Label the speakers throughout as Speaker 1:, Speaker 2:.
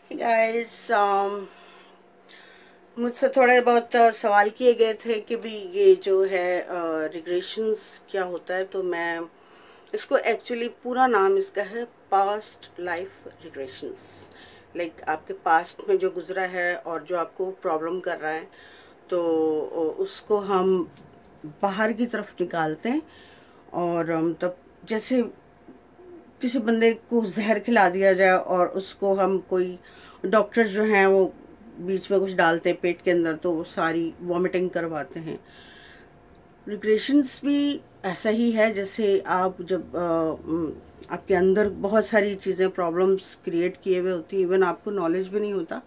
Speaker 1: Guys, मुझसे थोड़े बहुत सवाल किए गए थे कि भी ये जो है रिग्रेशंस क्या होता है। तो मैं इसको एक्चुअली पूरा नाम इसका है पास्ट लाइफ रिग्रेशंस। लाइक आपके पास्ट में जो गुजरा है और जो आपको प्रॉब्लम कर रहा है, तो उसको हम बाहर की तरफ निकालते हैं। और तब जैसे किसी बंदे को जहर खिला दिया जाए और उसको हम कोई डॉक्टर जो हैं वो बीच में कुछ डालते हैं पेट के अंदर, तो वो सारी वॉमिटिंग करवाते हैं। रिग्रेशंस भी ऐसा ही है। जैसे आप जब आपके अंदर बहुत सारी चीज़ें प्रॉब्लम्स क्रिएट किए हुए होती हैं, इवन आपको नॉलेज भी नहीं होता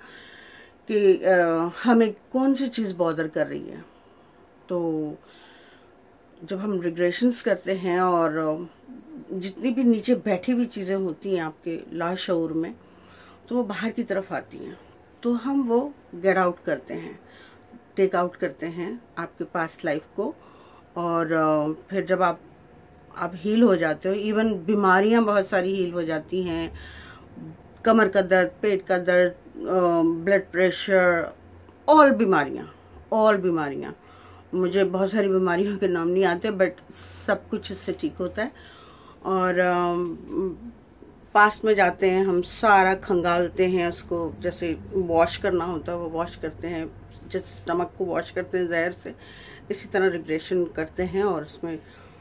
Speaker 1: कि हमें कौन सी चीज़ बॉदर कर रही है। तो जब हम रिग्रेशंस करते हैं और जितनी भी नीचे बैठी हुई चीज़ें होती हैं आपके लाशऊर में, तो वो बाहर की तरफ आती हैं। तो हम वो गेट आउट करते हैं, टेक आउट करते हैं आपके पास्ट लाइफ को। और फिर जब आप हील हो जाते हो, इवन बीमारियां बहुत सारी हील हो जाती हैं। कमर का दर्द, पेट का दर्द, ब्लड प्रेशर, ऑल बीमारियां। मुझे बहुत सारी बीमारियों के नाम नहीं आते, बट सब कुछ इससे ठीक होता है। और पास्ट में जाते हैं, हम सारा खंगालते हैं उसको, जैसे वॉश करना होता है वो वॉश करते हैं, जैसे स्टमक को वॉश करते हैं जहर से, इसी तरह रिग्रेशन करते हैं और उसमें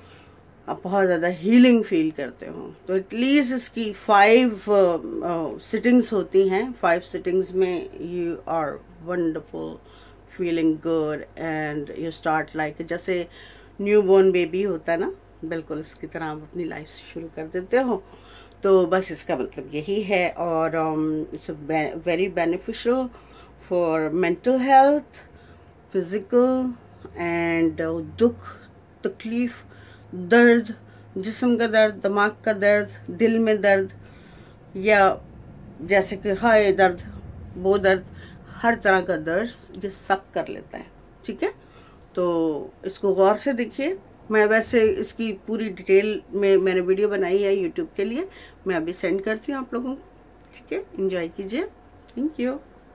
Speaker 1: आप बहुत ज़्यादा हीलिंग फील करते हो। तो एटलीस्ट इसकी 5 सिटिंग्स होती हैं। 5 सिटिंग्स में you are wonderful, feeling good and you start like जैसे न्यू बोर्न बेबी होता है ना, बिल्कुल इसकी तरह आप अपनी लाइफ शुरू कर देते हो। तो बस इसका मतलब यही है। और it's very beneficial for mental health, physical and दुख, तकलीफ, दर्द, जिस्म का दर्द, दिमाग का दर्द, दिल में दर्द, या जैसे कि हाय दर्द, वो दर्द, हर तरह का दर्द ये सब कर लेता है। ठीक है, तो इसको गौर से देखिए। मैं वैसे इसकी पूरी डिटेल में मैंने वीडियो बनाई है यूट्यूब के लिए, मैं अभी सेंड करती हूँ आप लोगों को। ठीक है, एंजॉय कीजिए। Thank you.